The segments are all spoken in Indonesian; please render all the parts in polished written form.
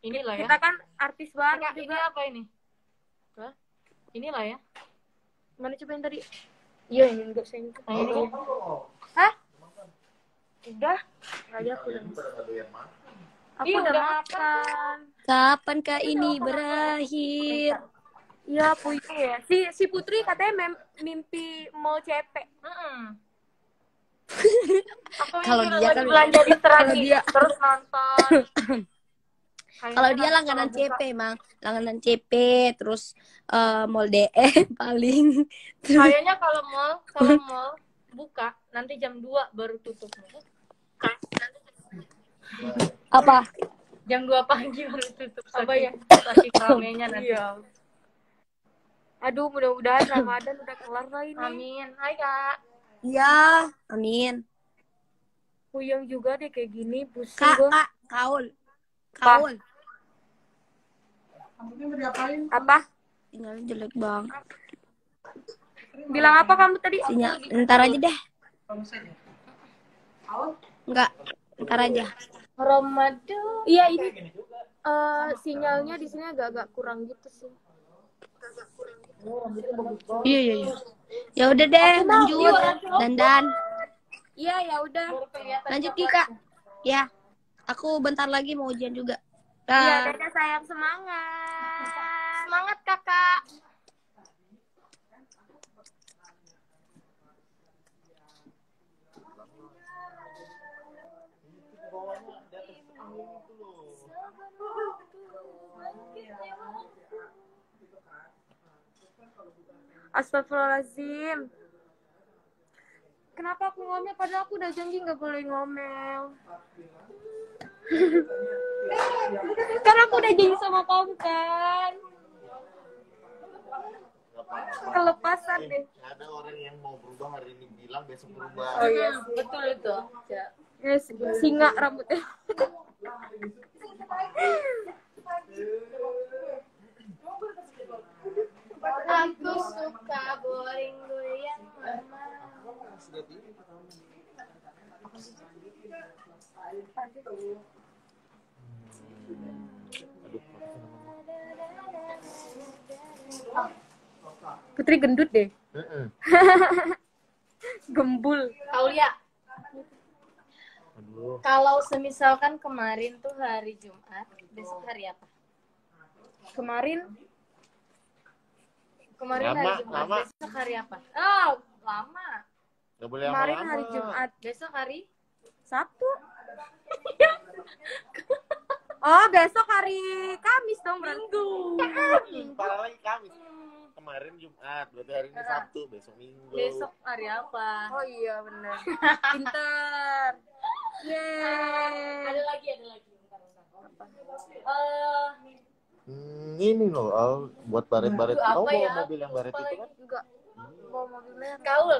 Inilah ya. Kita kan artis banget Ini juga. apa ini? Hah? Inilah ya. Mana coba yang tadi? Iya, yang enggak saya. Nah, ini kan. Hah? Udah. Aja aku udah. Aku Iya, udah udah makan. Kapankah ini berakhir? Iya, Putri ya. Si Putri katanya mimpi mau CP. Aku Kalau mikir dia lagi kan belanja di kalau dia terus nonton. kalau dia langganan CP, Mang. Langganan CP terus mall DE paling. Kayaknya kalau mall buka nanti jam 2 baru tutup. Apa? Jam 2 pagi baru tutup. Apa ya? Saking ramenya nanti. Iya. Aduh, mudah-mudahan Ramadan udah kelar lah ini. Amin. Hai, Kak. Iya, amin. Puyeng juga deh kayak gini, pusing Kak, gue. Kak, kaul. Kaul. Apa? Sinyalnya jelek bang. Bilang apa kamu tadi? Sinyal, ntar aja deh. Enggak, ntar aja. Ramadan. Iya, ini sinyalnya di sini agak-agak kurang gitu sih. Iya, iya, iya. Ya udah deh, lanjut. Dandan. Iya, ya udah. Lanjut Ki, Kak. Ya. Aku bentar lagi mau ujian juga. Iya, dadah sayang, semangat. Semangat, Kakak. Astagfirullahaladzim. Kenapa aku ngomel? Padahal aku udah janji nggak boleh ngomel. Karena aku udah janji sama kamu kan. Kelepasan deh. Ada orang yang mau berubah hari ini bilang besok berubah. Oh iya, Betul itu. ya, singa rambutnya. Aku suka boring goyang mama. Putri gendut deh. Gembul. Aulia. Aduh. Kalau semisalkan kemarin tuh hari Jumat, besok hari apa? Kemarin Kemarin hari Jumat, Lama. besok hari apa? Oh, lama. Gak boleh kemarin lama-lama. hari Jumat, Besok hari Sabtu. Oh, besok hari Kamis dong berarti. Parah lagi Kamis. Kemarin Jumat, berarti hari ini Sabtu, besok Minggu. besok hari apa? Oh iya benar. Pinter. Yeay. Ada lagi. Bentar. Ini loh, Al, buat baret-baret. Apa Kamu bawa ya? mobil yang baret itu kan? Enggak. Bawa mobilnya. Kaul.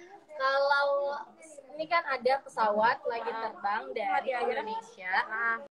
Kalau ini kan ada pesawat lagi terbang dari Indonesia